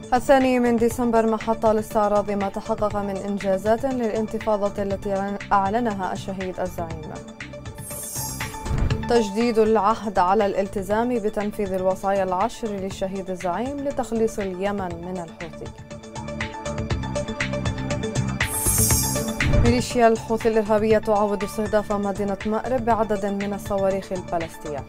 الثاني من ديسمبر محط لاستعراض ما تحقق من إنجازات للانتفاضة التي أعلنها الشهيد الزعيم. تجديد العهد على الالتزام بتنفيذ الوصايا العشر للشهيد الزعيم لتخليص اليمن من الحوثي. ميليشيا الحوثي الإرهابية تعاود استهداف مدينة مأرب بعدد من الصواريخ البالستية.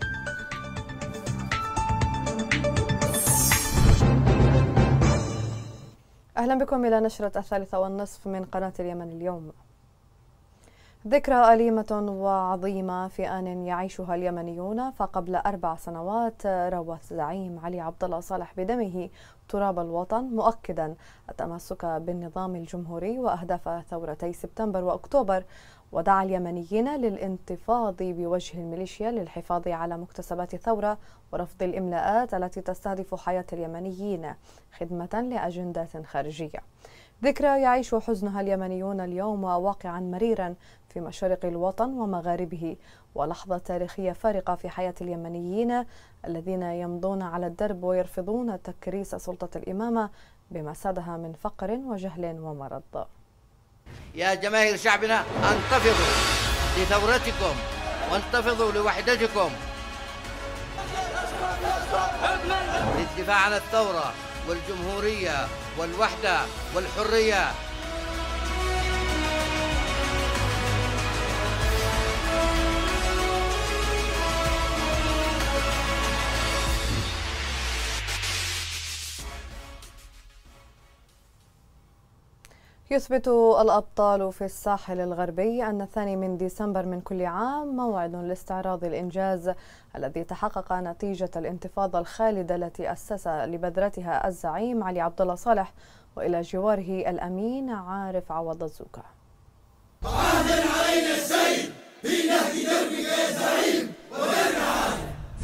أهلا بكم إلى نشرة 3:30 من قناة اليمن اليوم. ذكرى أليمة وعظيمة في آن يعيشها اليمنيون، فقبل 4 سنوات روى الزعيم علي عبد الله صالح بدمه تراب الوطن، مؤكدا التمسك بالنظام الجمهوري وأهداف ثورتي سبتمبر وأكتوبر، ودعا اليمنيين للانتفاض بوجه الميليشيا للحفاظ على مكتسبات الثورة ورفض الإملاءات التي تستهدف حياة اليمنيين خدمة لأجندات خارجية. ذكرى يعيش حزنها اليمنيون اليوم واقعا مريرا في مشارق الوطن ومغاربه، ولحظة تاريخية فارقة في حياة اليمنيين الذين يمضون على الدرب ويرفضون تكريس سلطة الإمامة بما سادها من فقر وجهل ومرض. يا جماهير شعبنا، انتفضوا لثورتكم وانتفضوا لوحدتكم للدفاع عن الثورة والجمهورية والوحدة والحرية. يثبت الأبطال في الساحل الغربي أن 2 من ديسمبر من كل عام موعد لاستعراض الإنجاز الذي تحقق نتيجة الانتفاضة الخالدة التي أسس لبذرتها الزعيم علي عبد الله صالح، وإلى جواره الأمين عارف عوض الزوكا. وعهد علينا السير في نهج دربك يا زعيم ودرب عهد.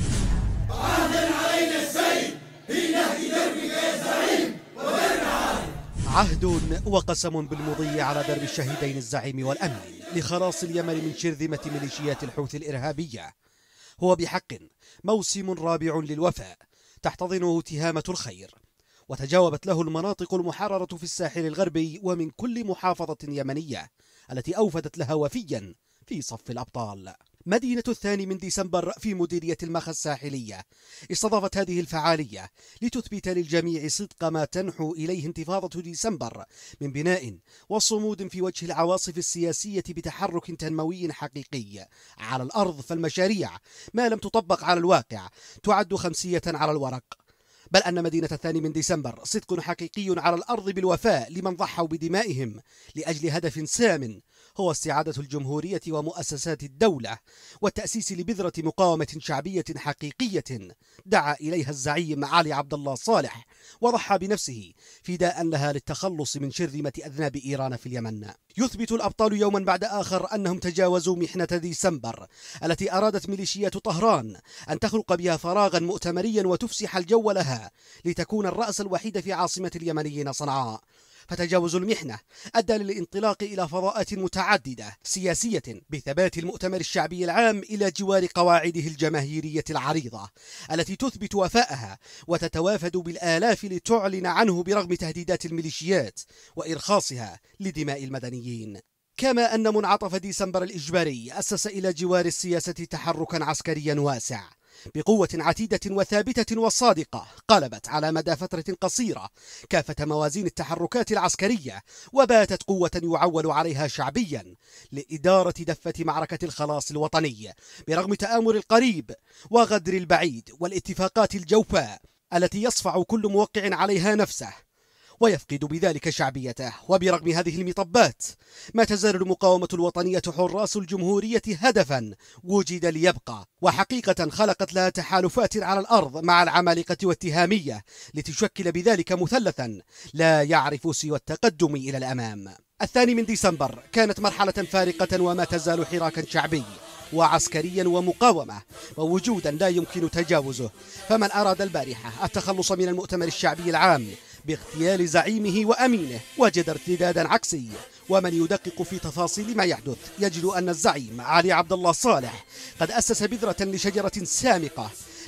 وعهد علينا السير في نهج دربك يا زعيم ودرب عهد. عهد وقسم بالمضي على درب الشهيدين الزعيم والأمين لخلاص اليمن من شرذمة ميليشيات الحوثي الإرهابية. هو بحق موسم رابع للوفاء تحتضنه تهامة الخير، وتجاوبت له المناطق المحررة في الساحل الغربي ومن كل محافظة يمنية التي أوفدت لها وفيا في صف الأبطال. مدينة 2 من ديسمبر في مديرية المخا الساحلية استضافت هذه الفعالية لتثبت للجميع صدق ما تنحو إليه انتفاضة ديسمبر من بناء وصمود في وجه العواصف السياسية بتحرك تنموي حقيقي على الأرض. فالمشاريع ما لم تطبق على الواقع تعد خمسية على الورق، بل أن مدينة 2 من ديسمبر صدق حقيقي على الأرض بالوفاء لمن ضحوا بدمائهم لأجل هدف سام هو استعادة الجمهورية ومؤسسات الدولة والتأسيس لبذرة مقاومة شعبية حقيقية دعا إليها الزعيم علي عبد الله صالح وضحى بنفسه فداء لها للتخلص من شرذمة أذناب إيران في اليمن. يثبت الأبطال يوما بعد آخر أنهم تجاوزوا محنة ديسمبر التي أرادت ميليشيات طهران أن تخلق بها فراغا مؤتمريا وتفسح الجو لها لتكون الرأس الوحيد في عاصمة اليمنيين صنعاء. فتجاوز المحنة أدى للانطلاق إلى فضاءات متعددة سياسية بثبات المؤتمر الشعبي العام إلى جوار قواعده الجماهيرية العريضة التي تثبت وفاءها وتتوافد بالآلاف لتعلن عنه برغم تهديدات الميليشيات وإرخاصها لدماء المدنيين. كما أن منعطف ديسمبر الإجباري أسس إلى جوار السياسة تحركا عسكريا واسع بقوة عتيدة وثابتة وصادقة قلبت على مدى فترة قصيرة كافة موازين التحركات العسكرية، وباتت قوة يعول عليها شعبيا لإدارة دفة معركة الخلاص الوطني برغم تآمر القريب وغدر البعيد والاتفاقات الجوفاء التي يصفع كل موقع عليها نفسه ويفقد بذلك شعبيته. وبرغم هذه المطبات ما تزال المقاومة الوطنية حراس الجمهورية هدفا وجد ليبقى، وحقيقة خلقت لها تحالفات على الأرض مع العمالقة والتهامية لتشكل بذلك مثلثا لا يعرف سوى التقدم إلى الأمام. 2 من ديسمبر كانت مرحلة فارقة وما تزال حراكا شعبي وعسكريا ومقاومة ووجودا لا يمكن تجاوزه. فمن أراد البارحة التخلص من المؤتمر الشعبي العام باغتيال زعيمه وأمينه وجد ارتدادا عكسي، ومن يدقق في تفاصيل ما يحدث يجد أن الزعيم علي عبد الله صالح قد أسس بذرة لشجرة سامقة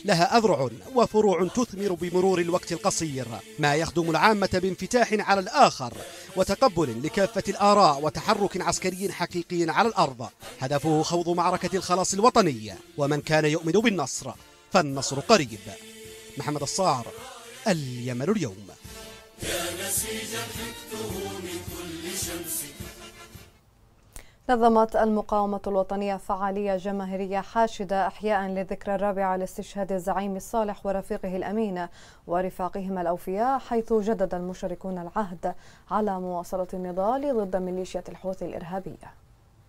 لها أذرع وفروع تثمر بمرور الوقت القصير، ما يخدم العامة بانفتاح على الآخر وتقبل لكافة الآراء وتحرك عسكري حقيقي على الأرض، هدفه خوض معركة الخلاص الوطني، ومن كان يؤمن بالنصر فالنصر قريب. محمد الصاعر، اليمن اليوم. يا نسيجا حكته من كل شمس. نظمت المقاومة الوطنية فعالية جماهيرية حاشدة إحياء للذكرى الرابعة لاستشهاد الزعيم الصالح ورفيقه الأمين ورفاقهم الأوفياء، حيث جدد المشاركون العهد على مواصلة النضال ضد ميليشيا الحوثي الإرهابية.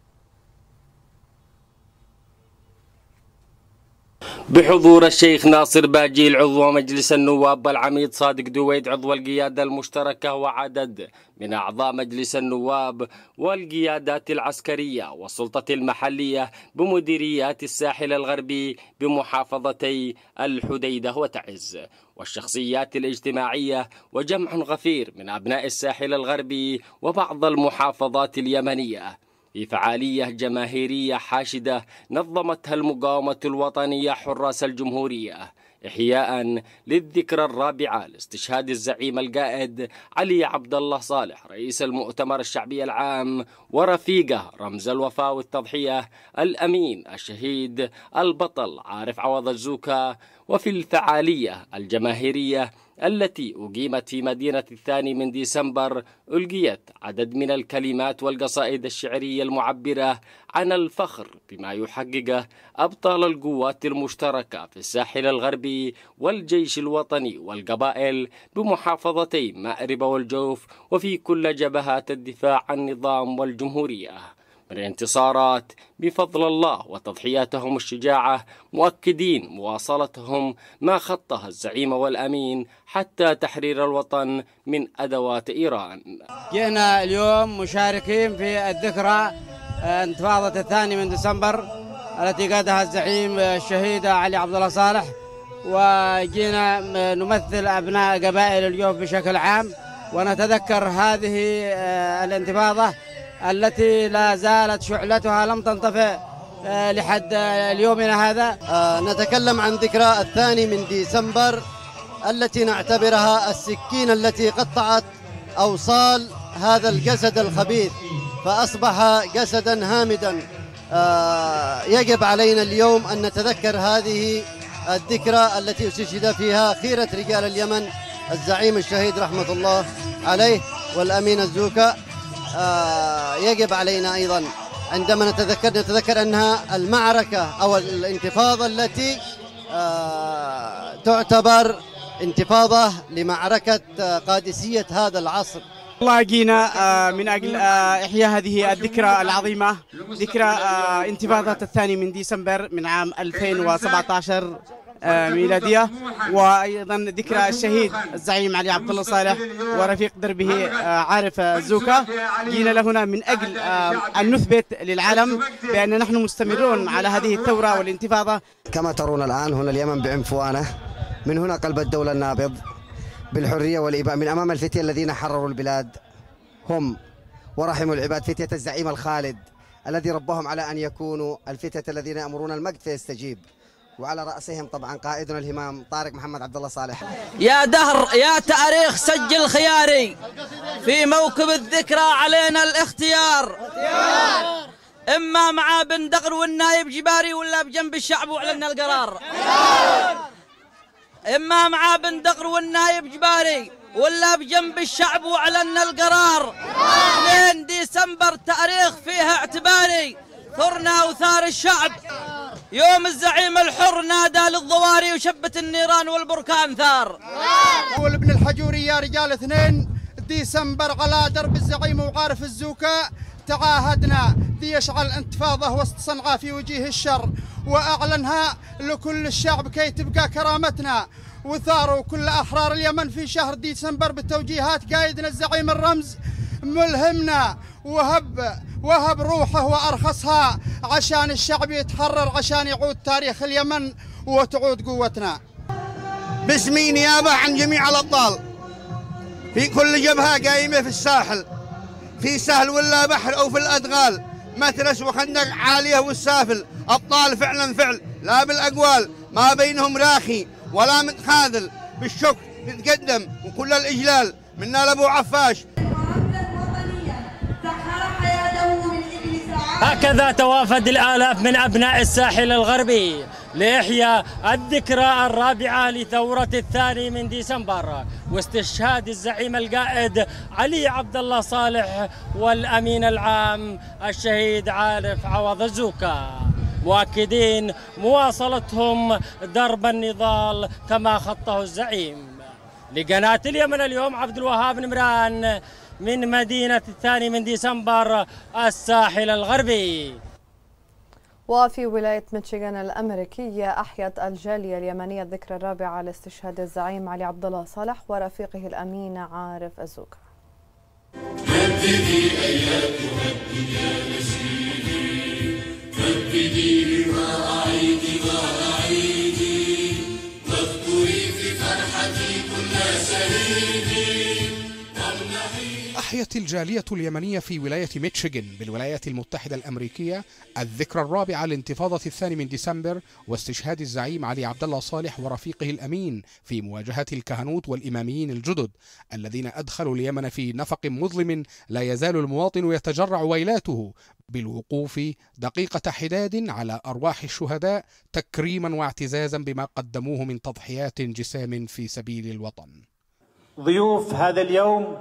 بحضور الشيخ ناصر باجيل عضو مجلس النواب والعميد صادق دويد عضو القيادة المشتركة وعدد من أعضاء مجلس النواب والقيادات العسكرية والسلطة المحلية بمديريات الساحل الغربي بمحافظتي الحديدة وتعز، والشخصيات الاجتماعية وجمع غفير من أبناء الساحل الغربي وبعض المحافظات اليمنية في فعالية جماهيرية حاشدة نظمتها المقاومة الوطنية حراس الجمهورية إحياء للذكرى الرابعة لاستشهاد الزعيم القائد علي عبد الله صالح رئيس المؤتمر الشعبي العام ورفيقه رمز الوفاء والتضحية الأمين الشهيد البطل عارف عوض الزوكا. وفي الفعالية الجماهيرية التي أقيمت في مدينة 2 ديسمبر ألقيت عدد من الكلمات والقصائد الشعرية المعبرة عن الفخر بما يحققه أبطال القوات المشتركة في الساحل الغربي والجيش الوطني والقبائل بمحافظتي مأرب والجوف وفي كل جبهات الدفاع عن النظام والجمهورية من انتصارات بفضل الله وتضحياتهم الشجاعة، مؤكدين مواصلتهم ما خطه الزعيم والأمين حتى تحرير الوطن من أدوات إيران. جئنا اليوم مشاركين في الذكرى انتفاضة 2 ديسمبر التي قادها الزعيم الشهيد علي عبد الله صالح، وجينا نمثل أبناء قبائل اليوم بشكل عام ونتذكر هذه الانتفاضة التي لا زالت شعلتها لم تنطفئ لحد اليومنا هذا. نتكلم عن ذكرى 2 ديسمبر التي نعتبرها السكين التي قطعت أوصال هذا الجسد الخبيث فأصبح جسدا هامدا. يجب علينا اليوم أن نتذكر هذه الذكرى التي استشهد فيها خيرة رجال اليمن الزعيم الشهيد رحمة الله عليه والأمين الزوكا. يجب علينا أيضا عندما نتذكر أنها المعركة أو الانتفاضة التي تعتبر انتفاضة لمعركة قادسية هذا العصر. والله جينا من أجل إحياء هذه الذكرى العظيمة، ذكرى انتفاضة 2 ديسمبر من عام 2017 ميلادية، وأيضا ذكرى الشهيد الزعيم علي عبد الله صالح ورفيق دربه عارف الزوكا. جينا لهنا من أجل أن نثبت للعالم بأن نحن مستمرون على هذه الثورة والانتفاضة. كما ترون الآن هنا اليمن بعنفوانه، من هنا قلب الدولة النابض بالحرية والإباء من أمام الفتية الذين حرروا البلاد هم ورحموا العباد، فتية الزعيم الخالد الذي ربهم على أن يكونوا الفتية الذين يأمرون المجد فيستجيب، وعلى رأسهم طبعا قائدنا الهمام طارق محمد عبد الله صالح. يا دهر يا تاريخ سجل خياري، في موكب الذكرى علينا الاختيار، إما مع بن دغر والنايب جباري ولا بجنب الشعب وعلنا القرار. إما مع بن دغر والنايب جباري ولا بجنب الشعب وعلنا القرار. 2 ديسمبر تاريخ فيها اعتباري، ثرنا وثار الشعب يوم الزعيم الحر نادى للضواري وشبت النيران والبركان ثار. والابن الحجوري يا رجال 2 ديسمبر على درب الزعيم وعارف الزوكا تعاهدنا ليشعل انتفاضه وسط صنعاء في وجيه الشر، وأعلنها لكل الشعب كي تبقى كرامتنا، وثاروا كل أحرار اليمن في شهر ديسمبر بالتوجيهات قايدنا الزعيم الرمز ملهمنا، وهب روحه وأرخصها عشان الشعب يتحرر، عشان يعود تاريخ اليمن وتعود قوتنا. باسمي نيابة عن جميع الأبطال في كل جبهة قايمة في الساحل، في سهل ولا بحر أو في الأدغال، مترس وخندق عالية والسافل، أبطال فعلا فعل لا بالأقوال، ما بينهم راخي ولا متخاذل. بالشكر نتقدم وكل الإجلال منا لأبو عفاش. هكذا توافد الآلاف من أبناء الساحل الغربي لإحياء الذكرى الرابعة لثورة 2 ديسمبر واستشهاد الزعيم القائد علي عبد الله صالح والأمين العام الشهيد عارف عوض الزوكا، مؤكدين مواصلتهم درب النضال كما خطه الزعيم. لقناة اليمن اليوم عبد الوهاب نمران من مدينة 2 ديسمبر الساحل الغربي. وفي ولاية ميشيغان الأمريكية أحيت الجالية اليمنية الذكرى الرابعة لاستشهاد الزعيم علي عبد الله صالح ورفيقه الأمين عارف الزوكا. هددي أياتها الدنيا نشيدي، هددي وأعيدي وأعيدي، واذكري في فرحتي كل شهيدي. أحيت الجالية اليمنية في ولاية ميشيغان بالولايات المتحدة الأمريكية الذكرى الرابعة لانتفاضة 2 ديسمبر واستشهاد الزعيم علي عبد الله صالح ورفيقه الأمين في مواجهة الكهنوت والإماميين الجدد الذين أدخلوا اليمن في نفق مظلم لا يزال المواطن يتجرع ويلاته بالوقوف دقيقة حداد على أرواح الشهداء تكريما واعتزازا بما قدموه من تضحيات جسام في سبيل الوطن. ضيوف هذا اليوم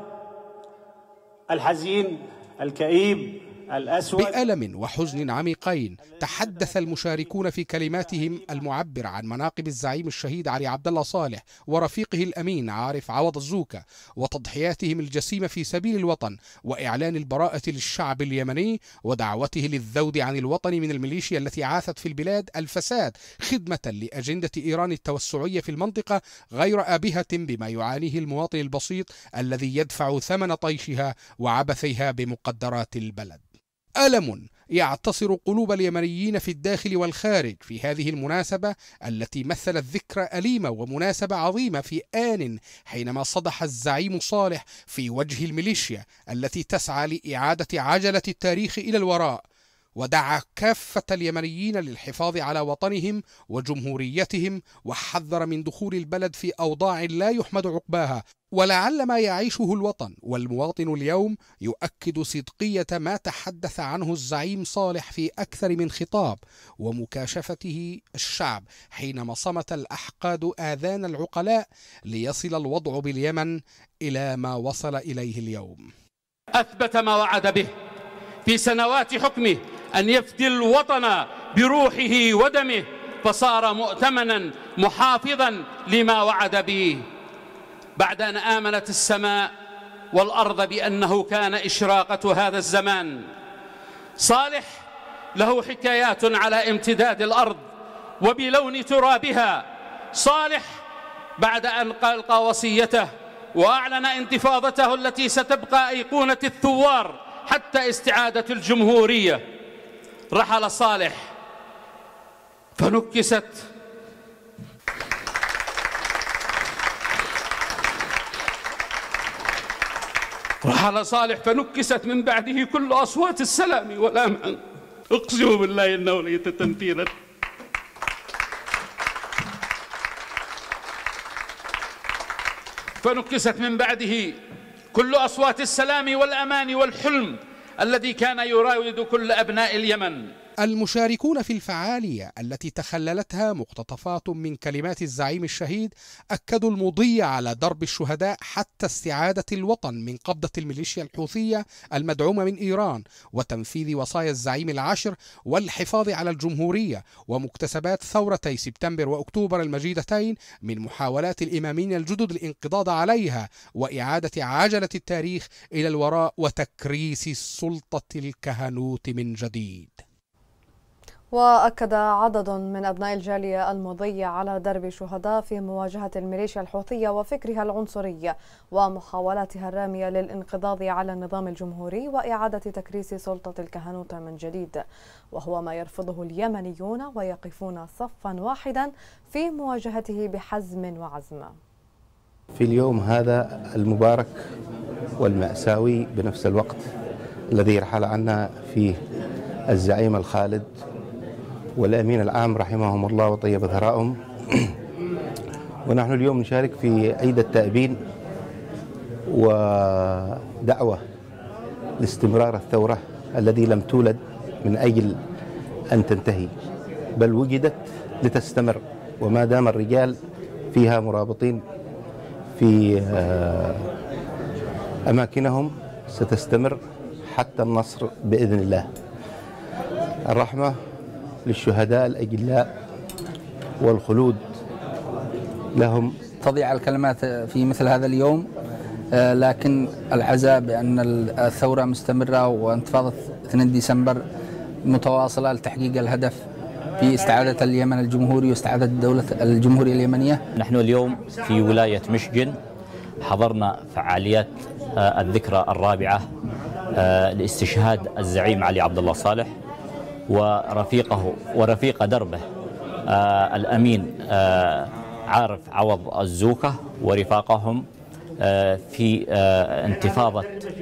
الحزين الكئيب الأسود، بألم وحزن عميقين تحدث المشاركون في كلماتهم المعبرة عن مناقب الزعيم الشهيد علي عبد الله صالح ورفيقه الأمين عارف عوض الزوكا وتضحياتهم الجسيمة في سبيل الوطن وإعلان البراءة للشعب اليمني ودعوته للذود عن الوطن من الميليشيا التي عاثت في البلاد الفساد خدمة لأجندة إيران التوسعية في المنطقة غير آبهة بما يعانيه المواطن البسيط الذي يدفع ثمن طيشها وعبثها بمقدرات البلد. ألم يعتصر قلوب اليمنيين في الداخل والخارج في هذه المناسبة التي مثلت ذكرى أليمة ومناسبة عظيمة في آن حينما صدح الزعيم صالح في وجه الميليشيا التي تسعى لإعادة عجلة التاريخ إلى الوراء، ودعا كافة اليمنيين للحفاظ على وطنهم وجمهوريتهم وحذر من دخول البلد في أوضاع لا يحمد عقباها. ولعل ما يعيشه الوطن والمواطن اليوم يؤكد صدقية ما تحدث عنه الزعيم صالح في أكثر من خطاب ومكاشفته الشعب حينما صمت الأحقاد آذان العقلاء ليصل الوضع باليمن إلى ما وصل إليه اليوم. أثبت ما وعد به في سنوات حكمه أن يفدي الوطن بروحه ودمه، فصار مؤتمنا محافظا لما وعد به بعد أن آمنت السماء والأرض بأنه كان إشراقة هذا الزمان. صالح له حكايات على امتداد الأرض وبلون ترابها. صالح بعد أن ألقى وصيته وأعلن انتفاضته التي ستبقى أيقونة الثوار حتى استعادة الجمهورية، رحل صالح فنكست من بعده كل أصوات السلام والأمان. أقسم بالله إنه ليت تنفيذا. فنكست من بعده كل أصوات السلام والأمان والحلم الذي كان يراود كل أبناء اليمن. المشاركون في الفعالية التي تخللتها مقتطفات من كلمات الزعيم الشهيد أكدوا المضي على درب الشهداء حتى استعادة الوطن من قبضة الميليشيا الحوثية المدعومة من إيران وتنفيذ وصايا الزعيم العاشر والحفاظ على الجمهورية ومكتسبات ثورتي سبتمبر وأكتوبر المجيدتين من محاولات الإماميين الجدد الانقضاض عليها وإعادة عجلة التاريخ إلى الوراء وتكريس سلطة الكهنوت من جديد. وأكد عدد من أبناء الجالية المضي على درب شهداء في مواجهة الميليشيا الحوثية وفكرها العنصري ومحاولاتها الرامية للانقضاض على النظام الجمهوري وإعادة تكريس سلطة الكهنوت من جديد، وهو ما يرفضه اليمنيون ويقفون صفا واحدا في مواجهته بحزم وعزم. في اليوم هذا المبارك والمأساوي بنفس الوقت الذي رحل عنا فيه الزعيم الخالد والأمين العام رحمهم الله وطيب ثراءهم. ونحن اليوم نشارك في عيد التأبين ودعوة لاستمرار الثورة الذي لم تولد من أجل أن تنتهي، بل وجدت لتستمر، وما دام الرجال فيها مرابطين في أماكنهم ستستمر حتى النصر بإذن الله. الرحمة للشهداء الأجلاء والخلود لهم. تضيع الكلمات في مثل هذا اليوم، لكن العزاء بأن الثورة مستمرة وانتفاضة 2 ديسمبر متواصلة لتحقيق الهدف في استعادة اليمن الجمهوري واستعادة الدولة الجمهورية اليمنية. نحن اليوم في ولاية مشجن حضرنا فعاليات الذكرى الرابعة لاستشهاد الزعيم علي عبد الله صالح ورفيقه ورفيق دربه الأمين عارف عوض الزوكة ورفاقهم في انتفاضة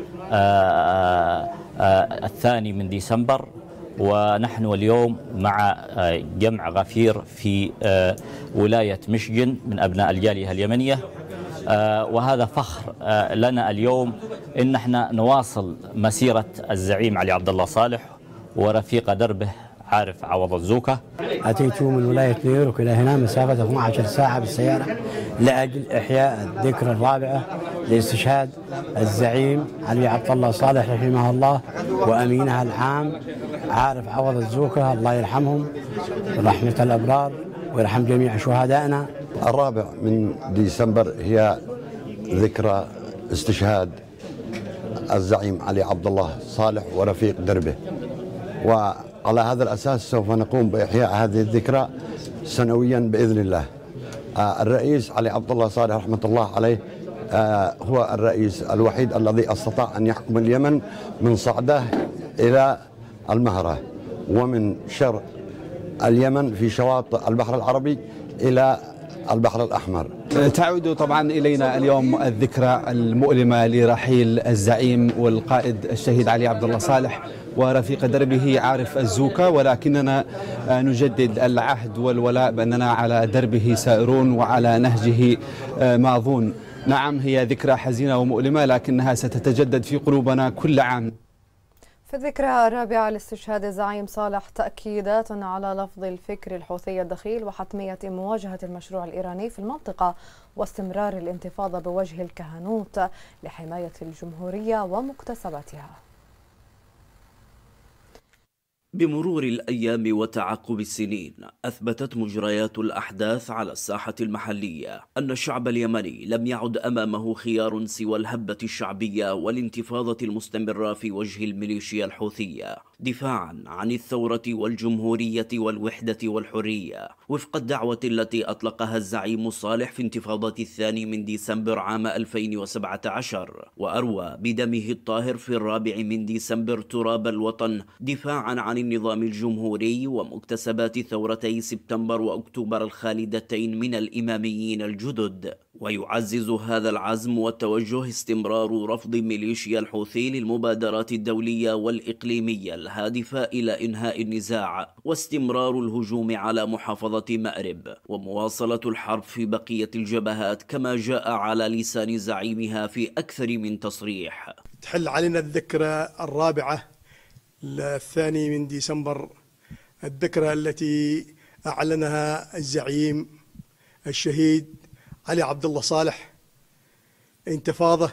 2 من ديسمبر. ونحن اليوم مع جمع غفير في ولاية مشجن من أبناء الجالية اليمنية، وهذا فخر لنا اليوم إن احنا نواصل مسيرة الزعيم علي عبد الله صالح ورفيق دربه عارف عوض الزوكة. أتيت من ولاية نيويورك إلى هنا مسافة 12 ساعة بالسيارة لأجل إحياء الذكرى الرابعة لاستشهاد الزعيم علي عبد الله صالح رحمه الله وأمينها العام عارف عوض الزوكة، الله يرحمهم ورحمة الأبرار ويرحم جميع شهدائنا. 4 من ديسمبر هي ذكرى استشهاد الزعيم علي عبد الله صالح ورفيق دربه، وعلى هذا الأساس سوف نقوم بإحياء هذه الذكرى سنويا بإذن الله. الرئيس علي عبد الله صالح رحمة الله عليه هو الرئيس الوحيد الذي استطاع أن يحكم اليمن من صعده إلى المهرة، ومن شرق اليمن في شواطئ البحر العربي إلى البحر الأحمر. تعود طبعا إلينا اليوم الذكرى المؤلمة لرحيل الزعيم والقائد الشهيد علي عبد الله صالح ورفيق دربه عارف الزوكة، ولكننا نجدد العهد والولاء بأننا على دربه سائرون وعلى نهجه ماضون. نعم، هي ذكرى حزينة ومؤلمة، لكنها ستتجدد في قلوبنا كل عام. في الذكرى الرابعة لاستشهاد الزعيم صالح تأكيدات على لفظ الفكر الحوثي الدخيل وحتمية مواجهة المشروع الإيراني في المنطقة واستمرار الانتفاضة بوجه الكهنوت لحماية الجمهورية ومكتسباتها. بمرور الأيام وتعقب السنين، أثبتت مجريات الأحداث على الساحة المحلية أن الشعب اليمني لم يعد أمامه خيار سوى الهبة الشعبية والانتفاضة المستمرة في وجه الميليشيا الحوثية دفاعا عن الثورة والجمهورية والوحدة والحرية، وفق الدعوة التي أطلقها الزعيم صالح في انتفاضة 2 من ديسمبر عام 2017، وأروى بدمه الطاهر في 4 من ديسمبر تراب الوطن دفاعا عن النظام الجمهوري ومكتسبات ثورتي سبتمبر وأكتوبر الخالدتين من الإماميين الجدد. ويعزز هذا العزم والتوجه استمرار رفض ميليشيا الحوثي للمبادرات الدولية والإقليمية الهادفة إلى إنهاء النزاع، واستمرار الهجوم على محافظة مأرب، ومواصلة الحرب في بقية الجبهات كما جاء على لسان زعيمها في أكثر من تصريح. تحل علينا الذكرى الرابعة 2 من ديسمبر، الذكرى التي أعلنها الزعيم الشهيد علي عبد الله صالح انتفاضة،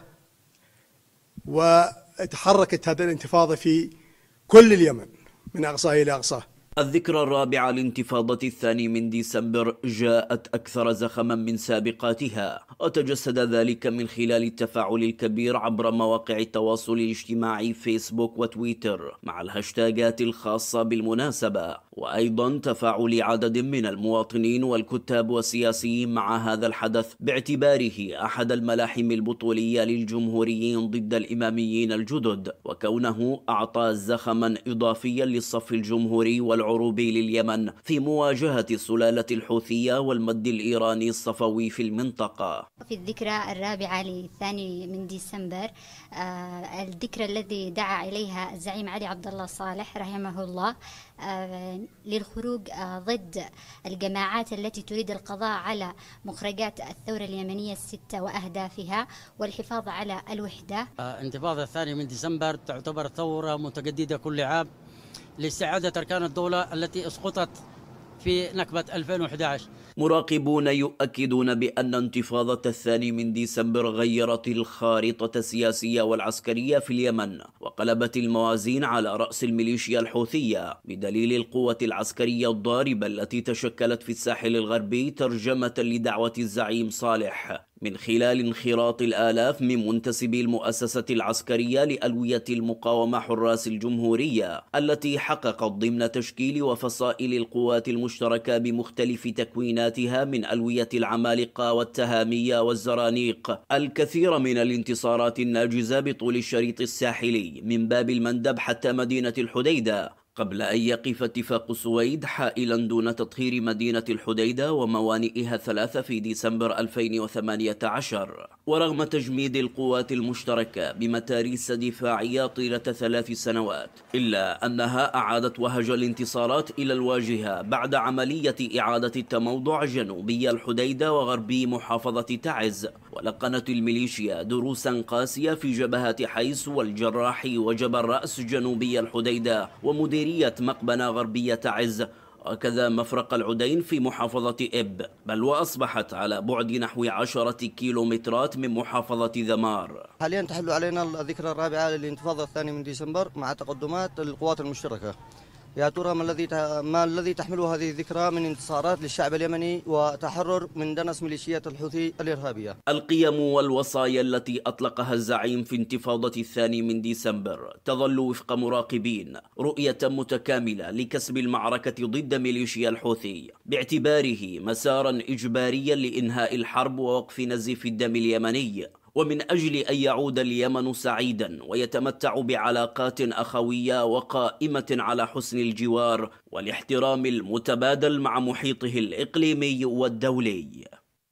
وتحركت هذه الانتفاضة في كل اليمن من أقصاه إلى أقصاه. الذكرى الرابعة لانتفاضة 2 من ديسمبر جاءت أكثر زخما من سابقاتها، وتجسد ذلك من خلال التفاعل الكبير عبر مواقع التواصل الاجتماعي فيسبوك وتويتر مع الهاشتاجات الخاصة بالمناسبة، وأيضا تفاعل عدد من المواطنين والكتاب والسياسيين مع هذا الحدث باعتباره أحد الملاحم البطولية للجمهوريين ضد الإماميين الجدد، وكونه أعطى زخما إضافيا للصف الجمهوري والعروبي لليمن في مواجهة السلالة الحوثية والمد الإيراني الصفوي في المنطقة. في الذكرى الرابعة ل2 من ديسمبر، الذكرى الذي دعا إليها الزعيم علي عبد الله صالح رحمه الله، للخروج ضد الجماعات التي تريد القضاء على مخرجات الثورة اليمنية الستة وأهدافها والحفاظ على الوحدة. انتفاضة الثاني من ديسمبر تعتبر ثورة متجددة كل عام لاستعادة أركان الدولة التي اسقطت في نكبة 2011. مراقبون يؤكدون بأن انتفاضة الثاني من ديسمبر غيرت الخارطة السياسية والعسكرية في اليمن وقلبت الموازين على رأس الميليشيا الحوثية بدليل القوة العسكرية الضاربة التي تشكلت في الساحل الغربي ترجمة لدعوة الزعيم صالح من خلال انخراط الآلاف من منتسبي المؤسسة العسكرية لألوية المقاومة حراس الجمهورية التي حققت ضمن تشكيل وفصائل القوات المشتركة بمختلف تكويناتها من ألوية العمالقة والتهامية والزرانيق الكثير من الانتصارات الناجزة بطول الشريط الساحلي من باب المندب حتى مدينة الحديدة، قبل أن يقف اتفاق السويد حائلا دون تطهير مدينة الحديدة وموانئها 3 في ديسمبر 2018. ورغم تجميد القوات المشتركة بمتاريس دفاعية طيلة 3 سنوات إلا أنها أعادت وهج الانتصارات إلى الواجهة بعد عملية إعادة التموضع جنوبي الحديدة وغربي محافظة تعز، ولقنت الميليشيا دروسا قاسية في جبهات حيس والجراح وجبل رأس جنوبي الحديدة ومديرية مقبنة غربية تعز، وكذا مفرق العدين في محافظة إب، بل وأصبحت على بعد نحو 10 كيلومترات من محافظة ذمار. حاليا تحل علينا الذكرى الرابعة للانتفاضة الثاني من ديسمبر مع تقدمات القوات المشتركة. يا ترى ما الذي تحمله هذه الذكرى من انتصارات للشعب اليمني وتحرر من دنس ميليشيات الحوثي الإرهابية؟ القيم والوصايا التي أطلقها الزعيم في انتفاضة الثاني من ديسمبر تظل وفق مراقبين رؤية متكاملة لكسب المعركة ضد ميليشيا الحوثي باعتباره مسارا إجباريا لإنهاء الحرب ووقف نزيف الدم اليمني، ومن أجل أن يعود اليمن سعيدا ويتمتع بعلاقات أخوية وقائمة على حسن الجوار والاحترام المتبادل مع محيطه الإقليمي والدولي.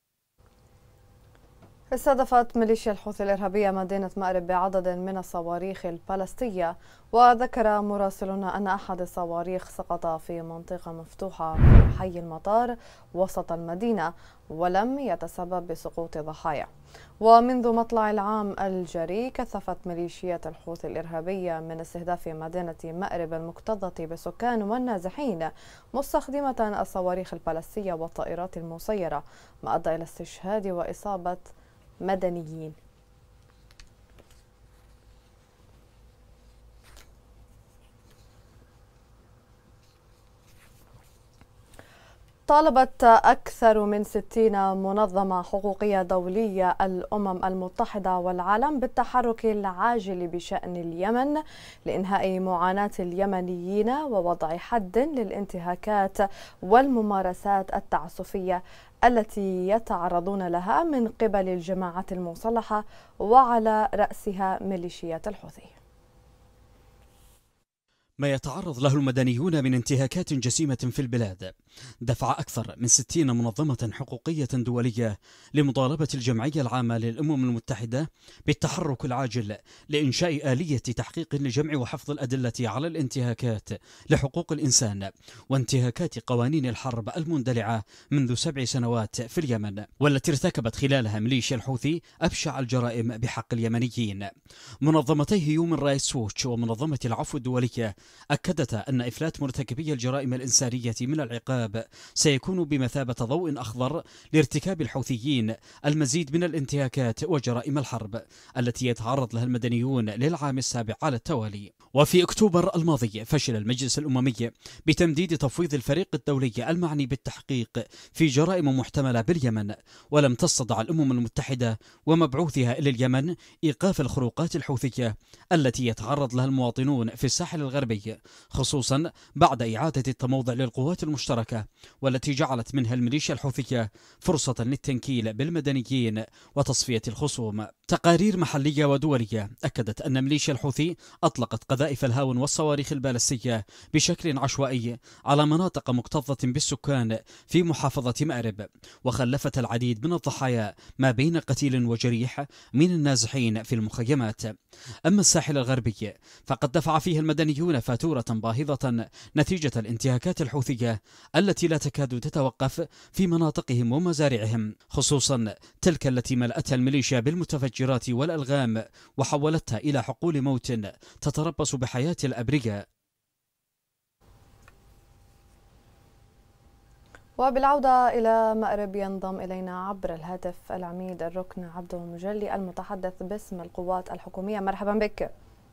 استهدفت ميليشيا الحوثي الإرهابية مدينة مأرب بعدد من الصواريخ البالستية، وذكر مراسلنا أن أحد الصواريخ سقط في منطقة مفتوحة في حي المطار وسط المدينة ولم يتسبب بسقوط ضحايا. ومنذ مطلع العام الجاري كثفت ميليشيات الحوثي الإرهابية من استهداف مدينة مأرب المكتظة بالسكان والنازحين مستخدمة الصواريخ البالستية والطائرات المسيرة، ما أدى إلى استشهاد وإصابة مدنيين. طالبت أكثر من 60 منظمة حقوقية دولية الأمم المتحدة والعالم بالتحرك العاجل بشأن اليمن لإنهاء معاناة اليمنيين ووضع حد للانتهاكات والممارسات التعسفية التي يتعرضون لها من قبل الجماعات المسلحة وعلى رأسها ميليشيات الحوثي. ما يتعرض له المدنيون من انتهاكات جسيمة في البلاد دفع أكثر من 60 منظمة حقوقية دولية لمطالبة الجمعية العامة للأمم المتحدة بالتحرك العاجل لإنشاء آلية تحقيق لجمع وحفظ الأدلة على الانتهاكات لحقوق الإنسان وانتهاكات قوانين الحرب المندلعة منذ 7 سنوات في اليمن، والتي ارتكبت خلالها ميليشيا الحوثي أبشع الجرائم بحق اليمنيين. منظمتي هيومن رايتس ووتش ومنظمة العفو الدولية أكدتا أن إفلات مرتكبي الجرائم الإنسانية من العقاب سيكون بمثابة ضوء أخضر لارتكاب الحوثيين المزيد من الانتهاكات وجرائم الحرب التي يتعرض لها المدنيون للعام السابع على التوالي. وفي أكتوبر الماضي فشل المجلس الأممي بتمديد تفويض الفريق الدولي المعني بالتحقيق في جرائم محتملة باليمن، ولم تستطع الأمم المتحدة ومبعوثها إلى اليمن إيقاف الخروقات الحوثية التي يتعرض لها المواطنون في الساحل الغربي، خصوصا بعد إعادة التموضع للقوات المشتركة المشتركة، والتي جعلت منها الميليشيا الحوثية فرصة للتنكيل بالمدنيين وتصفية الخصوم. تقارير محلية ودولية أكدت أن ميليشيا الحوثي أطلقت قذائف الهاون والصواريخ البالستية بشكل عشوائي على مناطق مكتظة بالسكان في محافظة مأرب، وخلفت العديد من الضحايا ما بين قتيل وجريح من النازحين في المخيمات. أما الساحل الغربي فقد دفع فيه المدنيون فاتورة باهظة نتيجة الانتهاكات الحوثية التي لا تكاد تتوقف في مناطقهم ومزارعهم، خصوصا تلك التي ملأتها الميليشيا بالمتفجرات والألغام وحولتها إلى حقول موت تتربص بحياة الأبرياء. وبالعودة إلى مأرب ينضم إلينا عبر الهاتف العميد الركن عبده مجلي المتحدث باسم القوات الحكومية. مرحبا بك.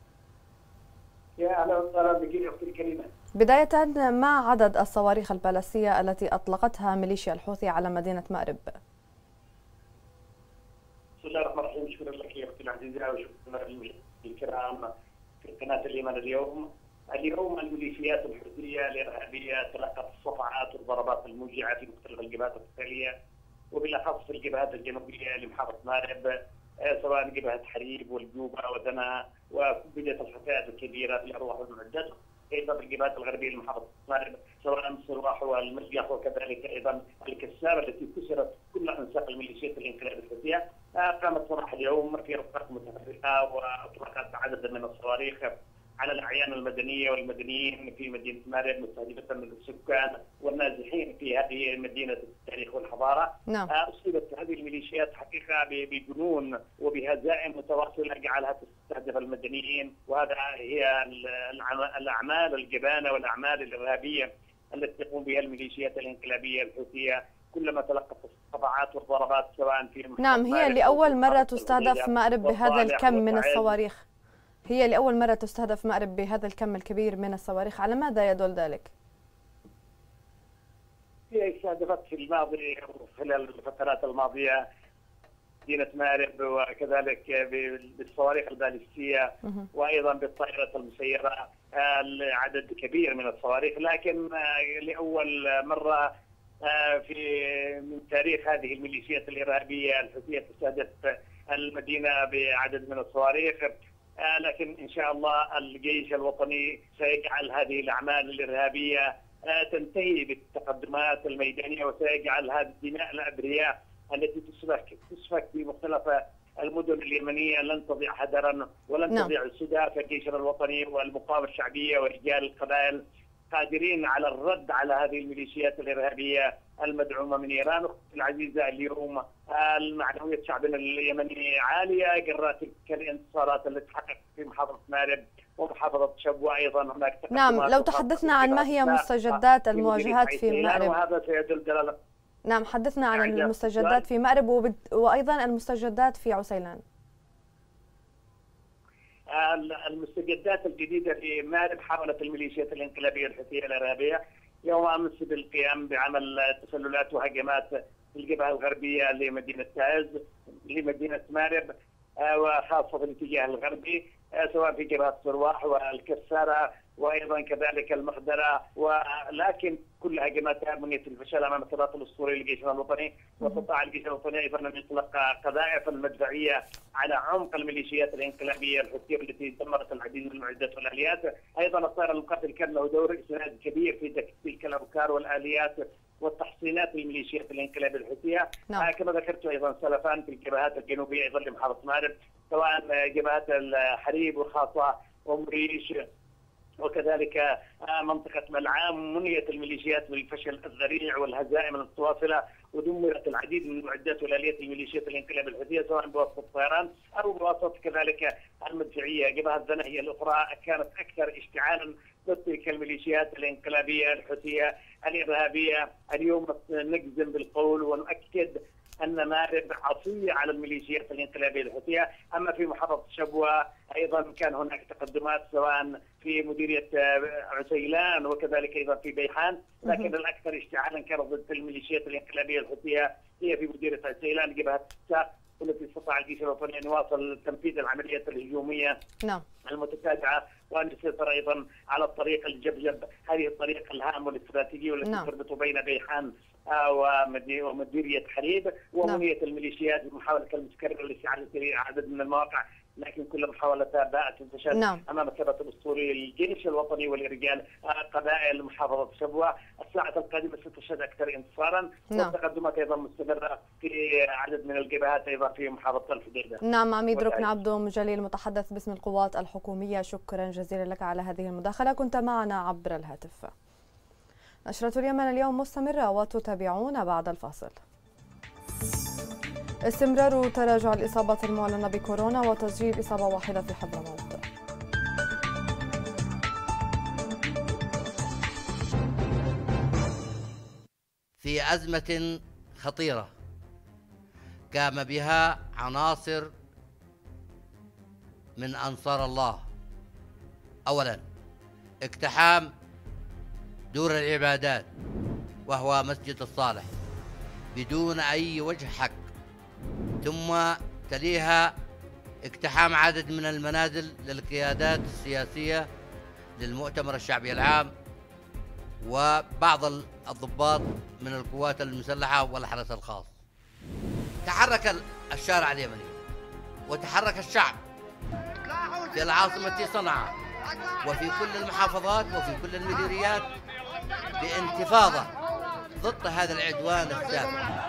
يا أهلا وسهلا بك يا أختي الكريمة. بداية، ما عدد الصواريخ البالستية التي أطلقتها ميليشيا الحوثي على مدينة مأرب؟ بسم الله الرحمن الرحيم. شكرا لك يا أختي العزيزة وشكرا للمشاهدين الكرام في قناة اليمن اليوم. اليوم الميليشيات الحوثية الإرهابية تلقت الصفعات والضربات الموجعة في مختلف الجبهات القتالية، وبالأخص في الجبهات الجنوبية لمحافظة مأرب، سواء جبهة حريب والجوبة ودنا، وبدأت الخسائر الكبيرة في الأرواح والمعدات، أيضا في الجبهات الغربية لمحافظة مأرب سواء الصرواح والمسجح، وكذلك أيضا الكسارة التي كسرت كل أنساق الميليشيات الانقلاب الحوثية. قامت صباح اليوم في رفقات متفرقة وأطلقت عدد من الصواريخ على الأعيان المدنية والمدنيين في مدينة مأرب، مستهدفة من السكان والنازحين في هذه مدينة التاريخ والحضارة. نعم. أصيبت هذه الميليشيات حقيقة بجنون وبهزائم متواصلة جعلها تستهدف المدنيين، وهذا هي الأعمال الجبانة والأعمال الإرهابية التي تقوم بها الميليشيات الانقلابية الحوثية كلما تلقت الصفعات والضربات سواء في نعم، هي لأول مرة تستهدف مأرب بهذا الكم من الصواريخ. هي لأول مرة تستهدف مأرب بهذا الكم الكبير من الصواريخ، على ماذا يدل ذلك؟ هي استهدفت في الماضي خلال الفترات الماضية مدينة مأرب، وكذلك بالصواريخ البالستية وأيضا بالطائرات المسيرة عدد كبير من الصواريخ، لكن لأول مرة من تاريخ هذه الميليشيات الإرهابية الحوثية تستهدف المدينة بعدد من الصواريخ. لكن إن شاء الله الجيش الوطني سيجعل هذه الأعمال الإرهابية تنتهي بالتقدمات الميدانية، وسيجعل هذه الدماء الأبرياء التي تسفك في مختلف المدن اليمنية لن تضيع هدرا ولن تضيع السدى. فالجيش الوطني والمقاومة الشعبية ورجال القبائل قادرين على الرد على هذه الميليشيات الإرهابية المدعومة من إيران. أختي العزيزة، اليوم المعنوية شعبنا اليمني عالية جراء تلك الانتصارات التي تحققت في محافظة مأرب ومحافظة شبوة. أيضا هناك نعم، لو تحدثنا عن ما هي مستجدات المواجهات في مأرب، وهذا سيدل دلالة. نعم، حدثنا عن المستجدات في مأرب وأيضا المستجدات في عسيلان. المستجدات الجديدة في مأرب حاولت الميليشيات الانقلابية الحوثية الإرهابية يوم أمس بالقيام بعمل تسللات وهجمات في الجبهة الغربية لمدينة تعز لمدينة مأرب، وخاصة في الاتجاه الغربي سواء في جبهة صرواح والكسارة وأيضا كذلك المخدرة، ولكن كل هجماتها بنيت الفشل أمام الثبات الأسطوري لجيشنا الوطني. واستطاع الجيش الوطني أيضا أن يطلق قذائف المدفعية على عمق الميليشيات الانقلابية الحوثية التي دمرت العديد من المعدات والآليات. أيضا الطائر المقاتل كان له دور إسناد كبير في تلك الأوكار والآليات والتحصينات للميليشيات الانقلابية الحوثية. كما ذكرت أيضا سلفان في الجبهات الجنوبية أيضا لمحافظة مأرب، سواء جبهات الحريب وخاصة ومريش وكذلك منطقة ملعام، منيت الميليشيات بالفشل الذريع والهزائم المتواصلة، ودمرت العديد من المعدات والآليات الميليشيات الانقلاب الحوثية سواء بواسطة الطيران أو بواسطة كذلك المدفعية. جبهة الذنة هي الأخرى كانت أكثر اشتعالا ضد تلك الميليشيات الانقلابية الحوثية الإرهابية. اليوم نجزم بالقول ونؤكد أن مأرب عصية على الميليشيات الانقلابية الحوثية. أما في محافظة شبوة أيضا كان هناك تقدمات سواء في مديرية عسيلان وكذلك أيضا في بيحان، لكن الأكثر اشتعالا كانت ضد الميليشيات الانقلابية الحوثية هي في مديرية عسيلان جبهة الساق، والتي استطاع الجيش الوطني أن يواصل تنفيذ العمليات الهجومية المتتابعة وأن يسيطر أيضا على الطريق الجبجب، هذه الطريق الهامة والاستراتيجية والتي تربط بين بيحان ومديرية حليب ومنية الميليشيات بمحاولة المتكررة لاستعادة عدد من المواقع، لكن كل محاولتها باءت تنتشر امام الثبات الاسطوري للجيش الوطني ولرجال قبائل محافظه شبوه. الساعه القادمه ستشهد اكثر انتصارا والتقدمات ايضا مستمره في عدد من الجبهات ايضا في محافظه الحديده. نعم، عميد ركن عبدو جليل متحدث باسم القوات الحكوميه، شكرا جزيلا لك على هذه المداخله، كنت معنا عبر الهاتف. نشرة اليمن اليوم مستمره وتتابعون بعد الفاصل. استمرار تراجع الإصابات المعلنة بكورونا وتسجيل إصابة واحدة في حضرموت. في أزمة خطيرة قام بها عناصر من أنصار الله. أولا اقتحام دور العبادات وهو مسجد الصالح بدون أي وجه حق، ثم تليها اقتحام عدد من المنازل للقيادات السياسية للمؤتمر الشعبي العام وبعض الضباط من القوات المسلحة والحرس الخاص. تحرك الشارع اليمني وتحرك الشعب في العاصمة صنعاء وفي كل المحافظات وفي كل المديريات بانتفاضة ضد هذا العدوان السافر.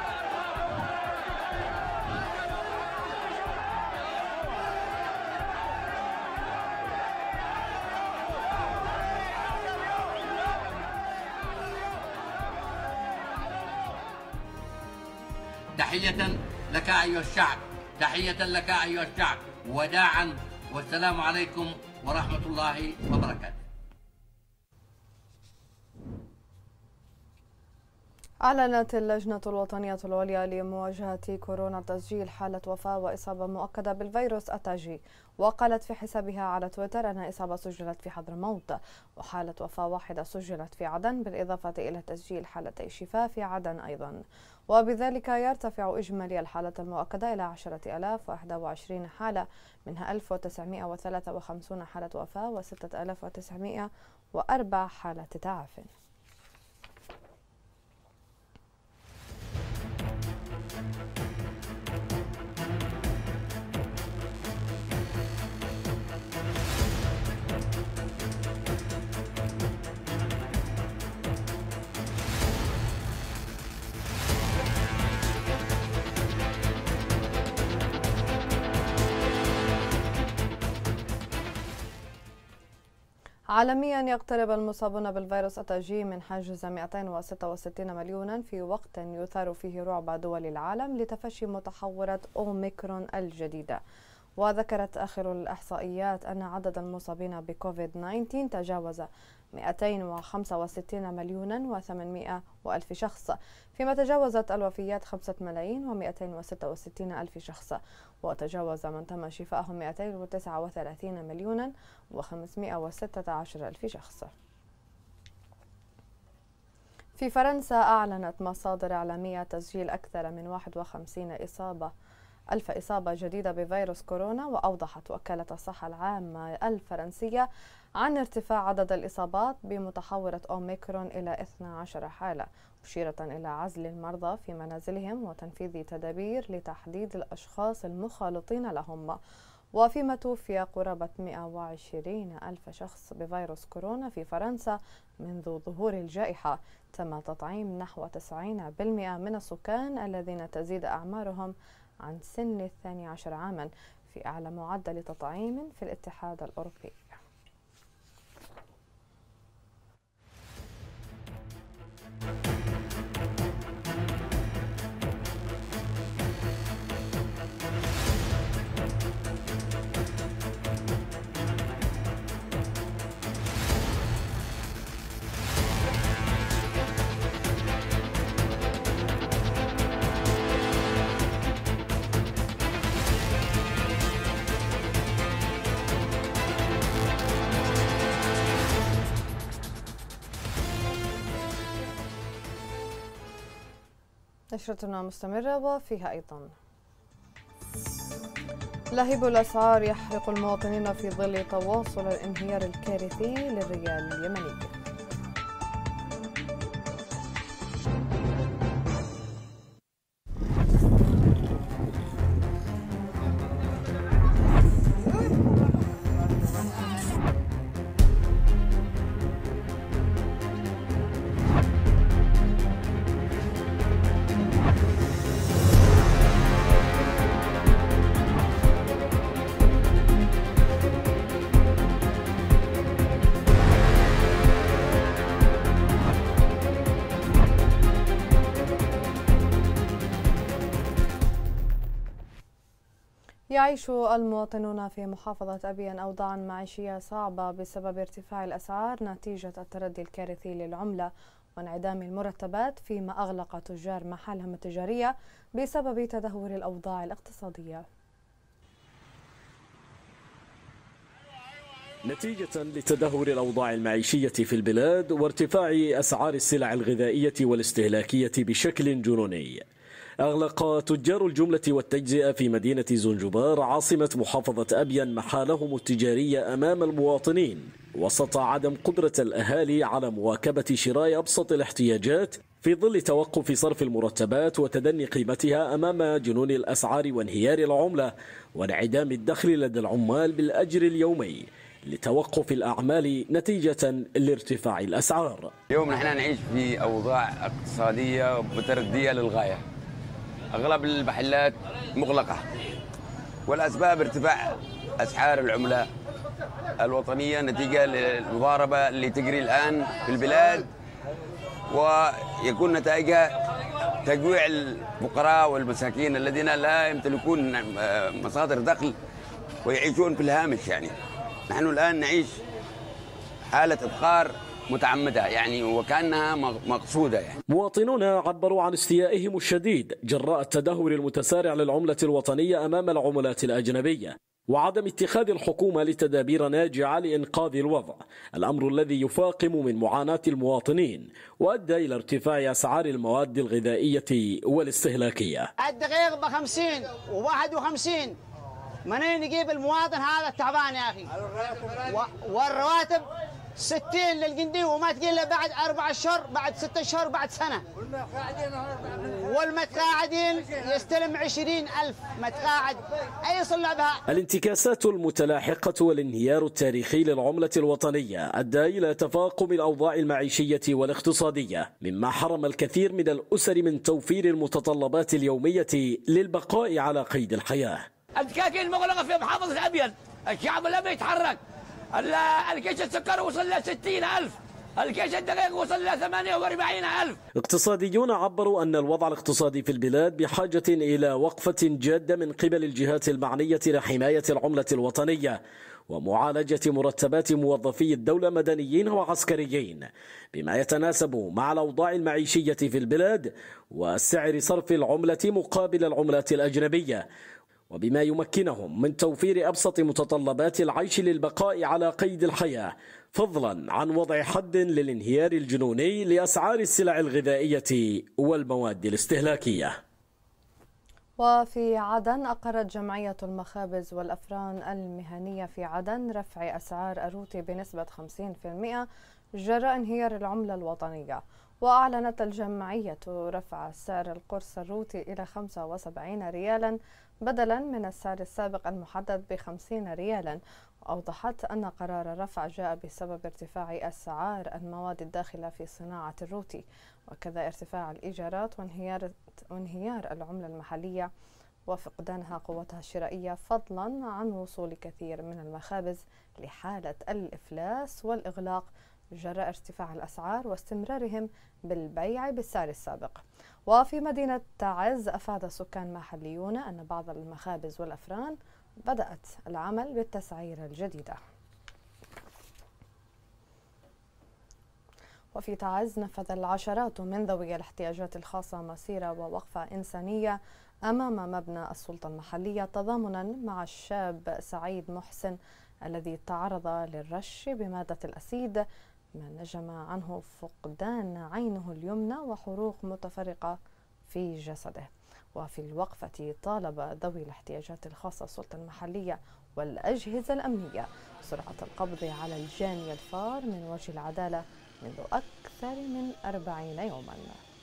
تحية لك أيها الشعب، تحية لك أيها الشعب، وداعا والسلام عليكم ورحمة الله وبركاته. أعلنت اللجنة الوطنية العليا لمواجهة كورونا تسجيل حالة وفاة وإصابة مؤكدة بالفيروس التاجي، وقالت في حسابها على تويتر أن إصابة سجلت في حضرموت وحالة وفاة واحدة سجلت في عدن، بالإضافة إلى تسجيل حالتي شفاء في عدن أيضا، وبذلك يرتفع إجمالي الحالات المؤكدة إلى 10,021 حالة، منها 1953 حالة وفاة و6904 حالة تعافٍ. عالميا يقترب المصابون بالفيروس التاجي من حاجز 266 مليونا في وقت يثار فيه رعب دول العالم لتفشي متحورة أوميكرون الجديدة. وذكرت آخر الإحصائيات أن عدد المصابين بكوفيد 19 تجاوز 265 مليونا و800 ألف شخص، فيما تجاوزت الوفيات 5,266,000 شخص، وتجاوز من تم شفائهم 239 مليونا و516 ألف شخص. في فرنسا أعلنت مصادر إعلامية تسجيل أكثر من 51,000 إصابة جديدة بفيروس كورونا، وأوضحت وكالة الصحة العامة الفرنسية عن ارتفاع عدد الإصابات بمتحورة أوميكرون إلى 12 حالة، مشيرة إلى عزل المرضى في منازلهم وتنفيذ تدابير لتحديد الأشخاص المخالطين لهم. وفيما توفي قرابة 120,000 شخص بفيروس كورونا في فرنسا منذ ظهور الجائحة، تم تطعيم نحو 90% من السكان الذين تزيد أعمارهم عن سن 12 عاما، في أعلى معدل تطعيم في الاتحاد الأوروبي. نشرتنا مستمرة وفيها أيضا لهيب الأسعار يحرق المواطنين في ظل تواصل الانهيار الكارثي للريال اليمني. يعيش المواطنون في محافظة أبين أوضاعا معيشية صعبة بسبب ارتفاع الأسعار نتيجة التردي الكارثي للعملة وانعدام المرتبات، فيما أغلق تجار محلهم التجارية بسبب تدهور الأوضاع الاقتصادية. نتيجة لتدهور الأوضاع المعيشية في البلاد وارتفاع أسعار السلع الغذائية والاستهلاكية بشكل جنوني، أغلق تجار الجملة والتجزئة في مدينة زنجبار عاصمة محافظة أبين محالهم التجارية أمام المواطنين وسط عدم قدرة الأهالي على مواكبة شراء أبسط الاحتياجات في ظل توقف صرف المرتبات وتدني قيمتها أمام جنون الأسعار وانهيار العملة وانعدام الدخل لدى العمال بالأجر اليومي لتوقف الأعمال نتيجة لارتفاع الأسعار. اليوم نحن نعيش في أوضاع اقتصادية متردية للغاية، أغلب المحلات مغلقة، والأسباب ارتفاع أسعار العملة الوطنية نتيجة للمضاربة اللي تجري الآن في البلاد، ويكون نتائجها تجويع الفقراء والمساكين الذين لا يمتلكون مصادر دخل ويعيشون في الهامش. يعني نحن الآن نعيش حالة إبخار متعمدة يعني وكأنها مقصودة. يعني مواطنون عبروا عن استيائهم الشديد جراء التدهور المتسارع للعملة الوطنية أمام العملات الأجنبية وعدم اتخاذ الحكومة لتدابير ناجعة لإنقاذ الوضع، الأمر الذي يفاقم من معاناة المواطنين وأدى إلى ارتفاع أسعار المواد الغذائية والاستهلاكية. الدقيق ب50 و51، منين نجيب المواطن هذا التعبان يا أخي؟ والرواتب 60 للجندي وما تجي له بعد 4 أشهر، بعد 6 أشهر، بعد سنة. والمتقاعدين يستلم 20,000 متقاعد، أي صلة بها. الانتكاسات المتلاحقة والانهيار التاريخي للعملة الوطنية أدى إلى تفاقم الأوضاع المعيشية والاقتصادية، مما حرم الكثير من الأسر من توفير المتطلبات اليومية للبقاء على قيد الحياة. الدكاكين مغلقة في محافظة أبين، الشعب لم يتحرك. الكيس السكر وصل ل 60,000، الكيس الدقيق وصل ل 48,000. اقتصاديون عبروا أن الوضع الاقتصادي في البلاد بحاجة إلى وقفة جادة من قبل الجهات المعنية لحماية العملة الوطنية ومعالجة مرتبات موظفي الدولة مدنيين وعسكريين بما يتناسب مع الأوضاع المعيشية في البلاد وسعر صرف العملة مقابل العملات الأجنبية، وبما يمكنهم من توفير أبسط متطلبات العيش للبقاء على قيد الحياة، فضلا عن وضع حد للانهيار الجنوني لأسعار السلع الغذائية والمواد الاستهلاكية. وفي عدن أقرت جمعية المخابز والأفران المهنية في عدن رفع أسعار الروتي بنسبة 50% جراء انهيار العملة الوطنية. وأعلنت الجمعية رفع سعر القرص الروتي إلى 75 ريالا بدلا من السعر السابق المحدد ب50 ريالا. وأوضحت أن قرار الرفع جاء بسبب ارتفاع أسعار المواد الداخلة في صناعة الروتي، وكذا ارتفاع الإيجارات وانهيار العملة المحلية وفقدانها قوتها الشرائية، فضلا عن وصول كثير من المخابز لحالة الإفلاس والإغلاق جراء ارتفاع الأسعار واستمرارهم بالبيع بالسعر السابق. وفي مدينة تعز أفاد سكان محليون أن بعض المخابز والأفران بدأت العمل بالتسعير الجديدة. وفي تعز نفذ العشرات من ذوي الاحتياجات الخاصة مسيرة ووقفة إنسانية أمام مبنى السلطة المحلية تضامنا مع الشاب سعيد محسن الذي تعرض للرش بمادة الأسيد ما نجم عنه فقدان عينه اليمنى وحروق متفرقة في جسده. وفي الوقفة طالب ذوي الاحتياجات الخاصة السلطة المحلية والأجهزة الأمنية سرعة القبض على الجاني الفار من وجه العدالة منذ أكثر من 40 يوما.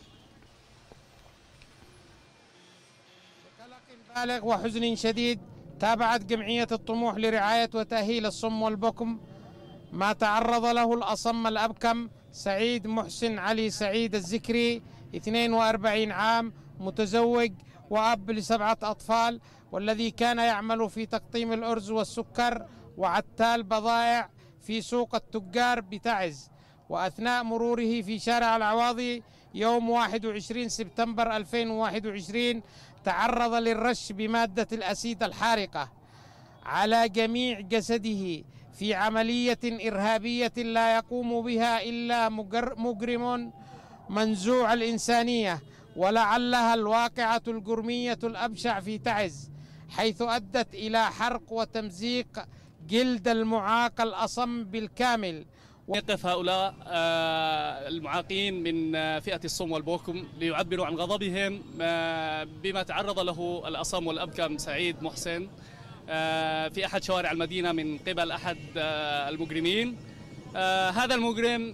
بالغ وحزن شديد تابعت جمعية الطموح لرعاية وتأهيل الصم والبكم ما تعرض له الأصم الأبكم سعيد محسن علي سعيد الزكري 42 عام متزوج وأب ل7 أطفال، والذي كان يعمل في تقطيم الأرز والسكر وعتال بضائع في سوق التجار بتعز. وأثناء مروره في شارع العواضي يوم 21 سبتمبر 2021 تعرض للرش بمادة الأسيد الحارقة على جميع جسده في عملية إرهابية لا يقوم بها إلا مجرم منزوع الإنسانية، ولعلها الواقعة الجرمية الأبشع في تعز، حيث أدت إلى حرق وتمزيق جلد المعاق الأصم بالكامل. يقف هؤلاء المعاقين من فئة الصم والبكم ليعبروا عن غضبهم بما تعرض له الأصم والأبكم سعيد محسن في أحد شوارع المدينة من قبل أحد المجرمين. هذا المجرم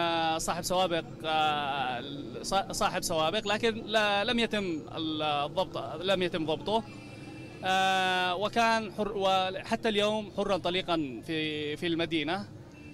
صاحب سوابق لكن لم يتم ضبطه، وكان وحتى اليوم حرا طليقا في المدينة.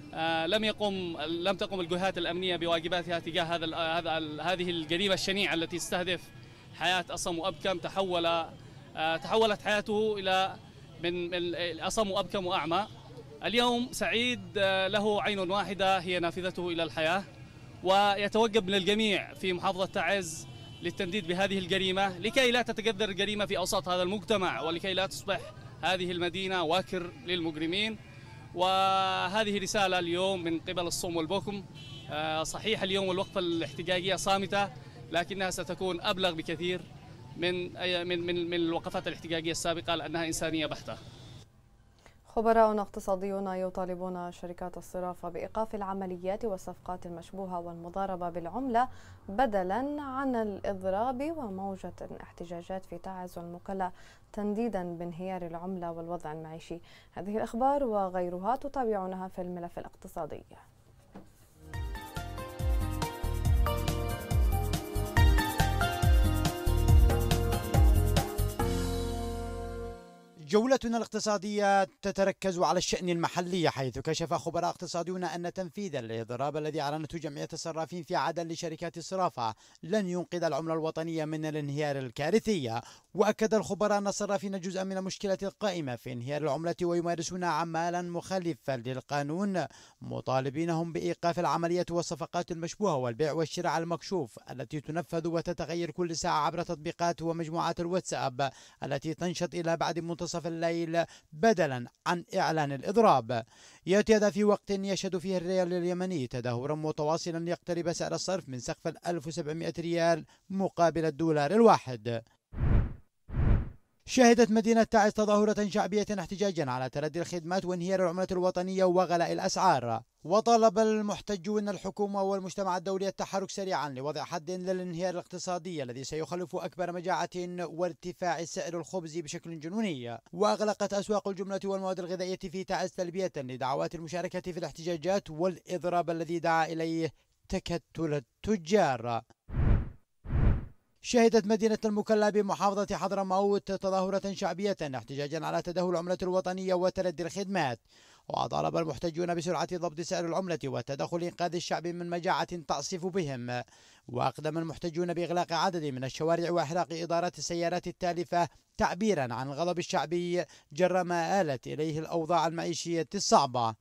لم تقم الجهات الأمنية بواجباتها تجاه هذه الجريمة الشنيعة التي تستهدف حياة أصم وأبكم. تحولت حياته إلى من أصم وأبكم وأعمى. اليوم سعيد له عين واحدة هي نافذته إلى الحياة، ويتوجب من الجميع في محافظة تعز للتنديد بهذه الجريمة لكي لا تتجذر الجريمة في أوساط هذا المجتمع، ولكي لا تصبح هذه المدينة واكر للمجرمين. وهذه رسالة اليوم من قبل الصم والبكم. صحيح اليوم الوقفة الاحتجاجية صامتة، لكنها ستكون أبلغ بكثير من الوقفات الاحتجاجية السابقة لأنها إنسانية بحتة. خبراء اقتصاديون يطالبون شركات الصرافة بإيقاف العمليات والصفقات المشبوهة والمضاربة بالعملة بدلا عن الإضراب وموجة احتجاجات في تعز والمكلا تنديدا بانهيار العملة والوضع المعيشي. هذه الأخبار وغيرها تتابعونها في الملف الاقتصادي. جولتنا الاقتصادية تتركز على الشأن المحلي، حيث كشف خبراء اقتصاديون أن تنفيذ الإضراب الذي أعلنته جمعية الصرافين في عدن لشركات الصرافة لن ينقذ العملة الوطنية من الانهيار الكارثي. وأكد الخبراء أن الصرافين جزءا من المشكلة القائمة في انهيار العملة ويمارسون أعمالا مخالفة للقانون، مطالبينهم بإيقاف العمليات والصفقات المشبوهة والبيع والشراء المكشوف التي تنفذ وتتغير كل ساعة عبر تطبيقات ومجموعات الواتساب التي تنشط إلى بعد منتصف الليل بدلا عن إعلان الإضراب. يأتي هذا في وقت يشهد فيه الريال اليمني تدهورا متواصلا يقترب سعر الصرف من سقف 1700 ريال مقابل الدولار الواحد. شهدت مدينة تعز تظاهرة شعبية احتجاجا على تردي الخدمات وانهيار العملة الوطنية وغلاء الأسعار، وطلب المحتجون الحكومة والمجتمع الدولي التحرك سريعا لوضع حد للانهيار الاقتصادي الذي سيخلف أكبر مجاعة وارتفاع سعر الخبز بشكل جنوني. وأغلقت أسواق الجملة والمواد الغذائية في تعز تلبية لدعوات المشاركة في الاحتجاجات والإضراب الذي دعا إليه تكتل التجار. شهدت مدينة المكلا بمحافظة حضرموت تظاهرة شعبية احتجاجا على تدهور العملة الوطنية وتردي الخدمات، وطالب المحتجون بسرعة ضبط سعر العملة وتدخل إنقاذ الشعب من مجاعة تعصف بهم. وأقدم المحتجون بإغلاق عدد من الشوارع وإحراق إدارات السيارات التالفة تعبيرا عن الغضب الشعبي جر ما آلت إليه الأوضاع المعيشية الصعبة.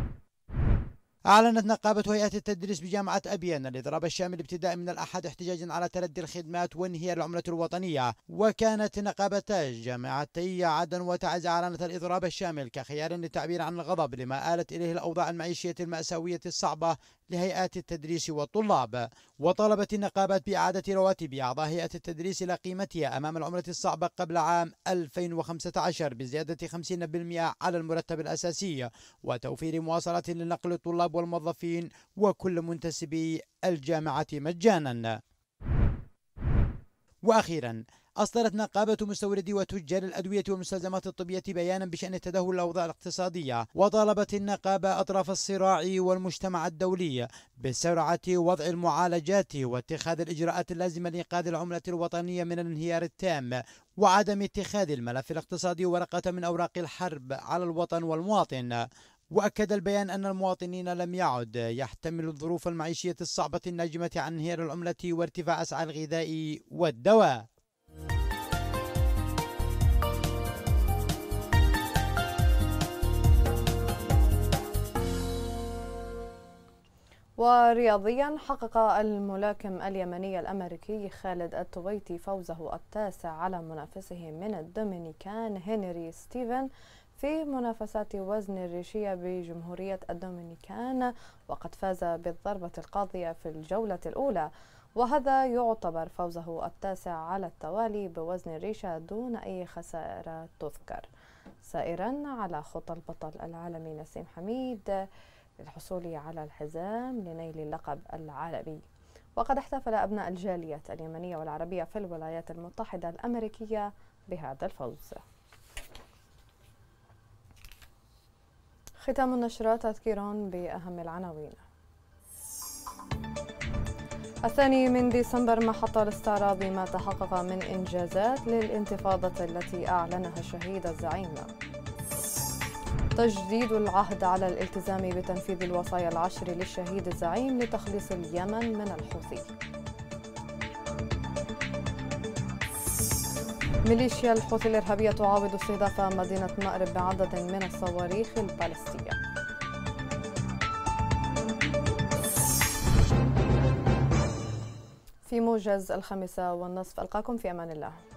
أعلنت نقابة هيئات التدريس بجامعة أبين الإضراب الشامل ابتداء من الأحد احتجاجا على تردي الخدمات وانهيار العملة الوطنية. وكانت نقابتا جامعتي عدن وتعز أعلنت الإضراب الشامل كخيار للتعبير عن الغضب لما آلت إليه الأوضاع المعيشية المأساوية الصعبة لهيئات التدريس والطلاب. وطالبت النقابات بإعادة رواتب أعضاء هيئة التدريس إلى قيمتها أمام العملة الصعبة قبل عام 2015 بزيادة 50% على المرتب الأساسي، وتوفير مواصلات لنقل الطلاب والموظفين وكل منتسبي الجامعة مجانا. وأخيرا أصدرت نقابة مستوردي وتجار الأدوية والمستلزمات الطبية بيانا بشأن تدهور الأوضاع الاقتصادية، وطالبت النقابة أطراف الصراع والمجتمع الدولي بسرعة وضع المعالجات واتخاذ الإجراءات اللازمة لإنقاذ العملة الوطنية من الانهيار التام، وعدم اتخاذ الملف الاقتصادي ورقة من أوراق الحرب على الوطن والمواطن. وأكد البيان أن المواطنين لم يعد يحتملوا الظروف المعيشية الصعبة الناجمة عن انهيار العملة وارتفاع أسعار الغذاء والدواء. ورياضيا، حقق الملاكم اليمني الأمريكي خالد التويتي فوزه التاسع على منافسه من الدومينيكان هنري ستيفن في منافسات وزن الريشية بجمهورية الدومينيكان، وقد فاز بالضربة القاضية في الجولة الأولى، وهذا يعتبر فوزه التاسع على التوالي بوزن الريشة دون أي خسارة تذكر، سائرا على خطى البطل العالمي نسيم حميد للحصول على الحزام لنيل اللقب العالمي. وقد احتفل أبناء الجالية اليمنية والعربية في الولايات المتحدة الأمريكية بهذا الفوز. ختام النشرة تذكير بأهم العناوين. 2 من ديسمبر محط الاستعراض ما تحقق من إنجازات للانتفاضة التي أعلنها الشهيد الزعيم. تجديد العهد على الالتزام بتنفيذ الوصايا العشر للشهيد الزعيم لتخليص اليمن من الحوثي. ميليشيا الحوثي الإرهابية تعاود استهداف مدينة مأرب بعدد من الصواريخ البالستية. في موجز 5:30 ألقاكم في أمان الله.